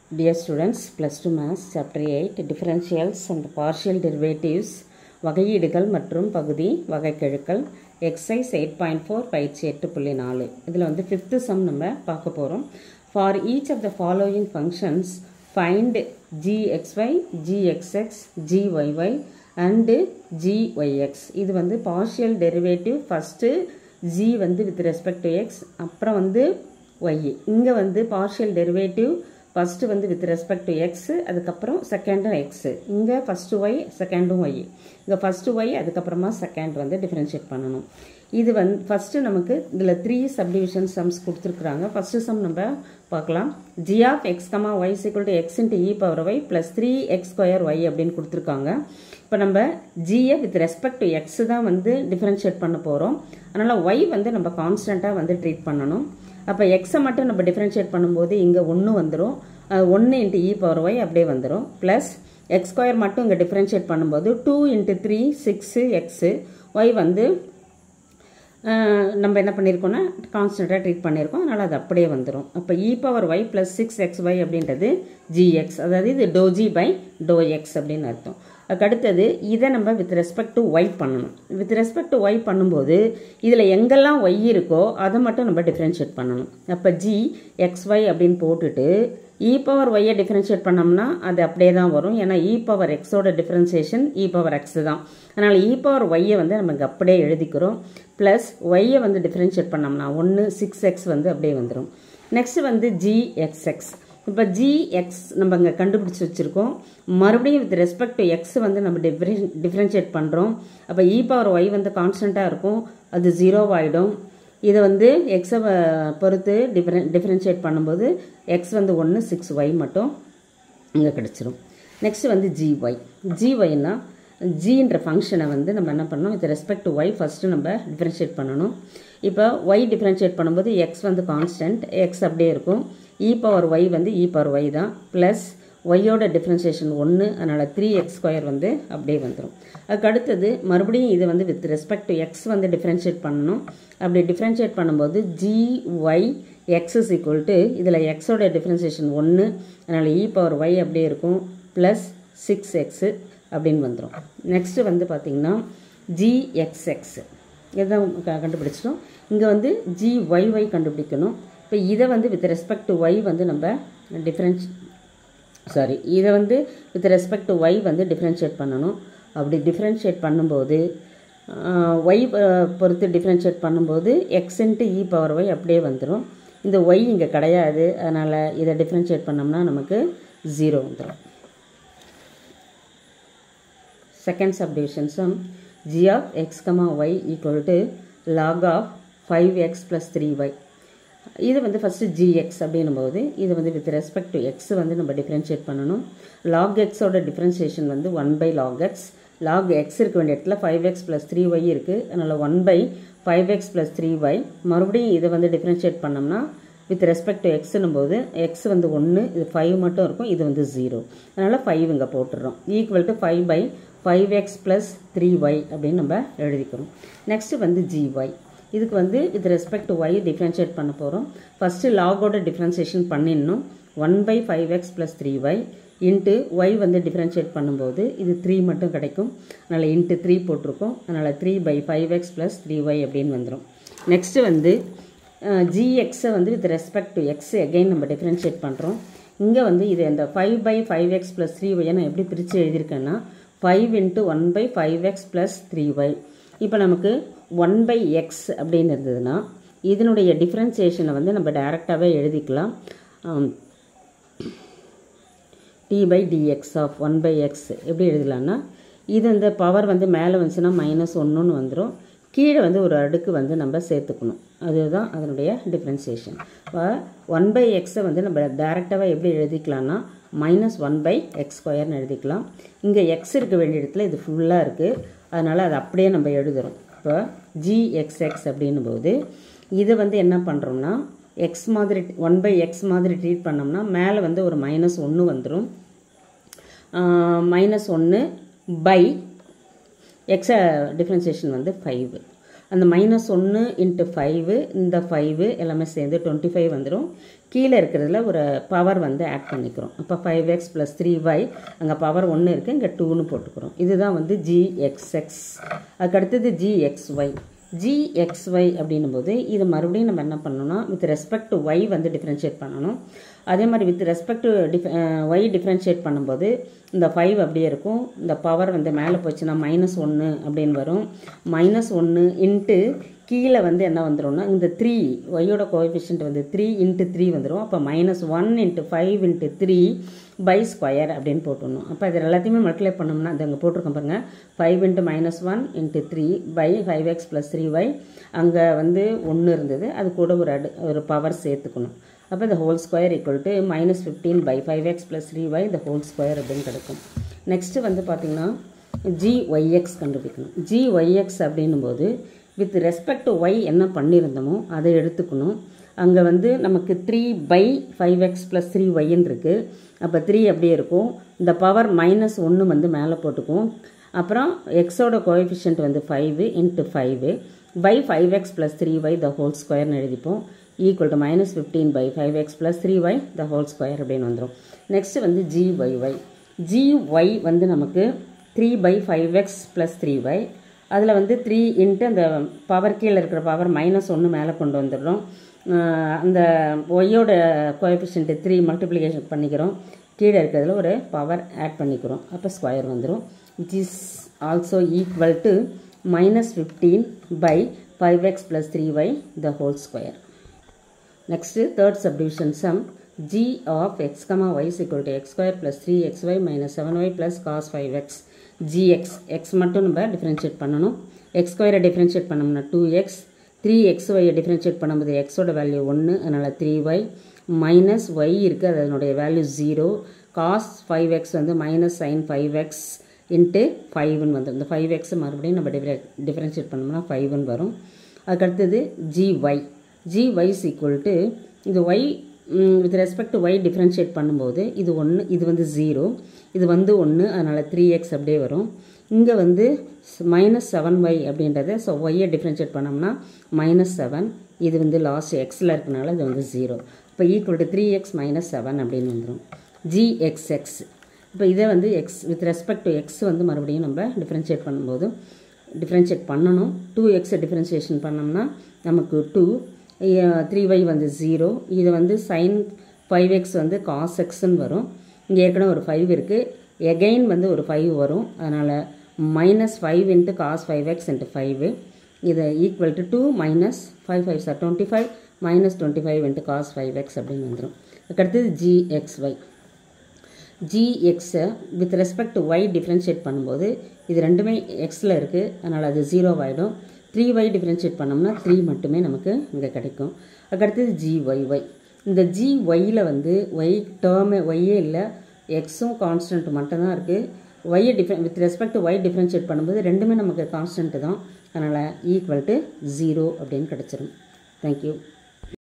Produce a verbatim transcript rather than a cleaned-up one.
Dear students, plus two Maths, Chapter eight, Differentials and Partial Derivatives, வகையீடுகள் மற்றும் பகுதி வகைக்கெழுக்கள், Exercise eight point four, பயிற்சி எட்டு புள்ளி நாலு. இதில் வந்து fifth sum நம்ம பார்க்க போகிறோம். For each of the following functions, find gxy, gxx, gyy and gyx. இது வந்து partial derivative, first g வந்து with respect to x, அப்புறம் வந்து y. இங்கே வந்து partial derivative, first வந்து with respect to x, அதுக்கப்புறம் second x. இங்கே first y, second y. இங்கே first y, அதுக்கப்புறமா second வந்து differentiate பண்ணணும். இது வந்து first நமக்கு இதில் three subdivision sums கொடுத்துருக்குறாங்க. first sum நம்ம பார்க்கலாம். g of x, y is equal to x into e power y plus three x square y அப்படின்னு கொடுத்துருக்காங்க. இப்போ நம்ம g with respect to x தான் வந்து differentiate பண்ண போகிறோம். அதனால் y வந்து நம்ம கான்ஸ்டண்ட்டாக வந்து ட்ரீட் பண்ணணும். அப்போ எக்ஸை மட்டும் நம்ம டிஃப்ரென்ஷியேட் பண்ணும்போது இங்கே ஒன்று வந்துடும், ஒன்று இன்ட்டு இ பவர் ஒய் அப்படியே வந்துடும். ப்ளஸ் எக்ஸ் ஸ்கொயர் மட்டும் இங்கே டிஃப்ரென்ஷியேட் பண்ணும்போது two into three six x y வந்து நம்ம என்ன பண்ணியிருக்கோம்னா கான்ஸ்டண்ட்டாக ட்ரீட் பண்ணியிருக்கோம், அதனால் அது அப்படியே வந்துடும். அப்போ e power y plus six x y அப்படின்றது ஜிஎக்ஸ், அதாவது இது டோ ஜி பை டோ எக்ஸ் அப்படின்னு அர்த்தம். அதுக்கு அடுத்தது இதை நம்ம வித் ரெஸ்பெக்ட் டு ஒய் பண்ணணும். வித் ரெஸ்பெக்ட் டு ஒய் பண்ணும்போது இதில் எங்கெல்லாம் ஒய் இருக்கோ அதை மட்டும் நம்ம டிஃப்ரென்ஷியேட் பண்ணணும். அப்போ ஜி எக்ஸ் ஒய் அப்படின்னு போட்டுட்டு இ பவர் ஒய்யை டிஃப்ரென்ஷியேட் பண்ணோம்னா அது அப்படியே தான் வரும். ஏன்னா இ பவர் எக்ஸோட டிஃப்ரென்சியேஷன் இ பவர் எக்ஸ் தான். அதனால் இ பவர் ஒய்யை வந்து நமக்கு அப்படியே எழுதிக்கிறோம். ப்ளஸ் ஒய்யை வந்து டிஃப்ரென்ஷியேட் பண்ணோம்னா ஒன்று சிக்ஸ் எக்ஸ் வந்து அப்படியே வந்துடும். நெக்ஸ்ட் வந்து ஜி எக்ஸ் எக்ஸ். இப்போ ஜி எக்ஸ் நம்ம இங்கே கண்டுபிடிச்சி வச்சுருக்கோம். மறுபடியும் வித் ரெஸ்பெக்ட் டு எக்ஸ் வந்து நம்ம டிஃப்ரென் டிஃப்ரென்ஷியேட் பண்ணுறோம். அப்போ இ பவர் ஒய் வந்து கான்ஸ்டண்ட்டாக இருக்கும், அது ஜீரோவாகிடும். இதை வந்து எக்ஸை பொறுத்து டிஃப்ரென் டிஃப்ரென்ஷியேட் பண்ணும்போது எக்ஸ் வந்து ஒன்று சிக்ஸ் ஒய் மட்டும் இங்கே கிடச்சிரும். நெக்ஸ்ட் வந்து ஜிஒய். ஜிஒய்னா ஜின்ற ஃபங்க்ஷனை வந்து நம்ம என்ன பண்ணணும், with respect to y first நம்ம டிஃப்ரென்ஷியேட் பண்ணணும். இப்போ ஒய் டிஃப்ரென்ஷியேட் பண்ணும்போது எக்ஸ் வந்து கான்ஸ்டன்ட், எக்ஸ் அப்படியே இருக்கும். இ பவர் ஒய் வந்து இ பவர் ஒய் தான். ப்ளஸ் ஒய்யோட டிஃப்ரென்சியேஷன் ஒன்று, அதனால் த்ரீ எக்ஸ் ஸ்கொயர் வந்து அப்படியே வந்துடும். அதுக்கு அடுத்தது மறுபடியும் இது வந்து வித் ரெஸ்பெக்ட் டு எக்ஸ் வந்து டிஃப்ரென்ஷியேட் பண்ணணும். அப்படி டிஃப்ரென்ஷியேட் பண்ணும்போது g y x is equal to இதில் எக்ஸோட டிஃப்ரென்சியேஷன் ஒன்று, அதனால் இ பவர் ஒய் அப்படியே இருக்கும், ப்ளஸ் சிக்ஸ் எக்ஸு அப்படின்னு வந்துடும். நெக்ஸ்ட்டு வந்து பார்த்திங்கன்னா ஜி எக்ஸ் எக்ஸ் இதுதான் கண்டுபிடிச்சிட்டோம். இங்கே வந்து ஜி ஒய் ஒய் கண்டுபிடிக்கணும். இப்போ இதை வந்து வித் ரெஸ்பெக்ட் டு ஒய் வந்து நம்ம டிஃப்ரென்ஸ் சாரி இதை வந்து வித் ரெஸ்பெக்ட் டு ஒய் வந்து டிஃப்ரென்ஷியேட் பண்ணணும். அப்படி டிஃப்ரென்ஷியேட் பண்ணும்போது ஒய் பொறுத்து டிஃப்ரென்ஷியேட் பண்ணும்போது x into e power y அப்படியே வந்துடும். இந்த ஒய் இங்கே கிடையாது, அதனால் இதை டிஃப்ரென்ஷியேட் பண்ணோம்னா நமக்கு ஜீரோ வந்துடும். Second subdivision some g of x comma y equal to log of five x plus three y. இது வந்து ஃபஸ்ட்டு ஜிஎக்ஸ் அப்படின்னும் போது இது வந்து வித் ரெஸ்பெக்ட் டு எக்ஸ் வந்து நம்ம டிஃப்ரென்ஷியேட் பண்ணணும். லாக் எக்ஸோட டிஃப்ரென்சியேஷன் வந்து one by log x. Log x இருக்க வேண்டிய இடத்துல five x plus three y இருக்குது, அதனால் one by five x plus three y. மறுபடியும் இதை வந்து டிஃப்ரென்ஷியேட் பண்ணோம்னா வித் ரெஸ்பெக்ட் டு எக்ஸுன்னும் போது எக்ஸ் வந்து ஒன்று, இது ஃபைவ் மட்டும் இருக்கும், இது வந்து ஜீரோ, அதனால் ஃபைவ் இங்கே போட்டுடுறோம். Equal to five by five x plus three y அப்படின்னு நம்ம எழுதிக்கிறோம். நெக்ஸ்ட்டு வந்து ஜிஒய். இதுக்கு வந்து with respect to y differentiate பண்ண போகிறோம். ஃபஸ்ட்டு லாகோட டிஃப்ரென்சியேஷன் பண்ணிடணும். One by five x plus three y into y வந்து டிஃப்ரென்ஷியேட் பண்ணும்போது இது த்ரீ மட்டும் கிடைக்கும், அதனால் இன்ட்டு த்ரீ போட்டிருக்கோம், அதனால் three by five x plus three y அப்படின்னு வந்துடும். நெக்ஸ்ட்டு வந்து ஜிஎக்ஸை வந்து with respect to x again நம்ம டிஃப்ரென்ஷியேட் பண்ணுறோம். இங்கே வந்து இது இந்த five by five x plus three ஒய்யை நான் எப்படி பிரித்து எழுதியிருக்கேன்னா five into one by five x plus three y. இப்போ நமக்கு ஒன் பை எக்ஸ் அப்படின்னு இருந்ததுன்னா இதனுடைய டிஃப்ரென்சியேஷனை வந்து நம்ம டைரெக்டாகவே எழுதிக்கலாம். D by dx of one by x எப்படி எழுதலான்னா இது இந்த பவர் வந்து மேலே வந்துச்சுன்னா மைனஸ் ஒன்றுன்னு வந்துடும், கீழே வந்து ஒரு அடுக்கு வந்து நம்ம சேர்த்துக்கணும், அதுதான் அதனுடைய டிஃப்ரென்சியேஷன். இப்போ ஒன் பை எக்ஸை வந்து நம்ம டைரெக்டாகவே எப்படி எழுதிக்கலாம்னா மைனஸ் ஒன் பை எக்ஸ் ஸ்கொயர்னு எழுதிக்கலாம். இங்கே எக்ஸ் இருக்க வேண்டிய இடத்துல இது ஃபுல்லாக இருக்குது, அதனால் அது அப்படியே நம்ம எழுதுகிறோம். இப்போ ஜி எக்ஸ் எக்ஸ் அப்படின்னும் போது இது வந்து என்ன பண்ணுறோம்னா எக்ஸ் மாதிரி ஒன் பை எக்ஸ் மாதிரி ட்ரீட் பண்ணோம்னா மேலே வந்து ஒரு மைனஸ் ஒன்று வந்துடும். மைனஸ் ஒன்று பை எக்ஸை டிஃப்ரென்சியேஷன் வந்து ஃபைவ். அந்த மைனஸ் ஒன்று இன்ட்டு ஃபைவு இந்த ஃபைவு எல்லாமே சேர்ந்து டுவெண்ட்டி ஃபைவ் வந்துடும். கீழே இருக்கிறதுல ஒரு பவர் வந்து ஆட் பண்ணிக்கிறோம். அப்போ five x plus three y அங்கே பவர் ஒன்று இருக்குது, இங்கே டூன்னு போட்டுக்கிறோம். இதுதான் வந்து ஜிஎக்ஸ்எக்ஸ். அதுக்கு அடுத்தது ஜிஎக்ஸ்ஒய். ஜிஎக்ஸ்ஒய் அப்படின்னும் போது இது மறுபடியும் நம்ம என்ன பண்ணணும்னா வித் ரெஸ்பெக்ட் டு ஒய் வந்து டிஃப்ரென்ஷியேட் பண்ணணும். அதே மாதிரி with respect to diff y differentiate பண்ணும்போது இந்த ஃபைவ் அப்படியே இருக்கும். இந்த பவர் வந்து மேலே போச்சுன்னா மைனஸ் ஒன்று அப்படின்னு வரும். மைனஸ் ஒன்று இன்ட்டு கீழே வந்து என்ன வந்துடும்னா இந்த த்ரீ ஒய்யோட கோஎஃபிஷியன்ட் வந்து த்ரீ இன்ட்டு த்ரீ வந்துடும். அப்போ minus one into five into three by square அப்படின்னு போட்டுடணும். அப்போ இது எல்லாத்தையுமே மல்டிப்ளை பண்ணோம்னா அது அங்கே போட்டிருக்கோம் பாருங்கள். Five into minus one into three by five x plus three y அங்கே வந்து ஒன்று இருந்தது, அது கூட ஒரு அடு ஒரு பவர் சேர்த்துக்கணும். அப்போ இந்த whole square equal to minus fifteen by five x plus three y இந்த ஹோல் ஸ்கொயர் அப்படின்னு கிடைக்கும். நெக்ஸ்ட்டு வந்து பார்த்திங்கன்னா ஜிஒய்எக்ஸ் கண்டுபிடிக்கணும். ஜிஒய்எக்ஸ் அப்படின்னும் போது வித் ரெஸ்பெக்ட் டு ஒய் என்ன பண்ணியிருந்தோமோ அதை எடுத்துக்கணும். அங்கே வந்து நமக்கு three by five x plus three ஒய்ன்னு இருக்குது. அப்போ த்ரீ அப்படியே இருக்கும். இந்த பவர் மைனஸ் ஒன்று வந்து மேலே போட்டுக்கும். அப்புறம் எக்ஸோட கோஎஃபிஷியன்ட் வந்து five into five by five x plus three y the whole ஸ்கொயர்னு எழுதிப்போம். Equal to minus fifteen by five x plus three y the whole square அப்படின்னு வந்துடும். நெக்ஸ்ட் வந்து ஜிஒய்ஒய். ஜிஒய் வந்து நமக்கு three by five x plus three y அதில் வந்து three into அந்த பவர் கீழே இருக்கிற பவர் மைனஸ் ஒன்று மேலே கொண்டு வந்துடுறோம். அந்த ஒய்யோட கோஎஃபிஷியன்ட்டு த்ரீ மல்டிப்ளிகேஷன் பண்ணிக்கிறோம். கீழே இருக்கிறதுல ஒரு பவர் ஆட் பண்ணிக்கிறோம். அப்போ ஸ்கொயர் வந்துடும். Which is also equal to minus fifteen by five x plus three y the whole square. Next third subdivision sum. g of x comma y is equal to x square plus three x y minus seven y plus cos five x. gx x மட்டும் நம்ம differentiate பண்ணணும். x ஸ்கொயரை differentiate பண்ணோம்னா two x, three x ஒய்யை differentiate பண்ணும்போது எக்ஸோட value ஒன்று, அதனால் த்ரீ ஒய் மைனஸ் ஒய் இருக்குது, அதனுடைய value zero. Cos five x வந்து minus sine five x into ஃபைவ்னு வந்துடும். இந்த ஃபைவ் எக்ஸ் மறுபடியும் நம்ம டிஃபர டிஃபரன்ஷியேட் பண்ணோம்னா ஃபைவ்னு வரும். அதுக்கடுத்தது g y. G y is equal to இது y with respect to y differentiate பண்ணும்போது இது ஒன்று, இது வந்து ஜீரோ, இது வந்து ஒன்று, அதனால் த்ரீ எக்ஸ் அப்படியே வரும். இங்கே வந்து மைனஸ் செவன் ஒய் அப்படின்றது, ஸோ ஒய்யை டிஃப்ரென்ஷியேட் பண்ணோம்னா மைனஸ் செவன், இது வந்து லாஸ்ட் எக்ஸில் இருக்கனால இது வந்து ஜீரோ. இப்போ equal to three x minus seven அப்படின்னு வந்துடும். ஜிஎக்ஸ்எக்ஸ். இப்போ இதை வந்து x with respect to x வந்து மறுபடியும் நம்ம டிஃப்ரென்ஷியேட் பண்ணும்போது டிஃப்ரென்ஷியேட் பண்ணணும். டூ எக்ஸை டிஃப்ரென்ஷியேஷன் பண்ணோம்னா நமக்கு டூ, த்ரீ ஒய் வந்து ஜீரோ, இது வந்து சைன் ஃபைவ் எக்ஸ் வந்து காஸ் எக்ஸ்ன்னு வரும். இங்கே ஏற்கனவே ஒரு ஃபைவ் இருக்குது, எகெயின் வந்து ஒரு ஃபைவ் வரும், அதனால் minus five into cos five x into five இதை equal to two minus five five sir twenty five minus twenty five into cos five x அப்படின்னு வந்துடும். அதுக்கடுத்தது ஜிஎக்ஸ்ஒய். ஜிஎக்ஸை with respect to y differentiate பண்ணும்போது இது ரெண்டுமே எக்ஸில் இருக்குது, அதனால் அது ஜீரோவாகிடும். த்ரீ ஒய் டிஃப்ரென்ஷியேட் பண்ணோம்னா த்ரீ மட்டுமே நமக்கு இங்கே கிடைக்கும். அதுக்கடுத்தது ஜிஒய்ஒய். இந்த ஜிஒயில் வந்து ஒய் டேர்மே ஒய்யே இல்லை, எக்ஸும் கான்ஸ்டன்ட் மட்டும்தான் இருக்குது. ஒய்யை டிஃப்ரெ with respect to y differentiate பண்ணும்போது ரெண்டுமே நமக்கு கான்ஸ்டன்ட்டு தான், அதனால் ஈக்குவல் டு ஜீரோ அப்படின்னு கிடச்சிரும். தேங்க்யூ.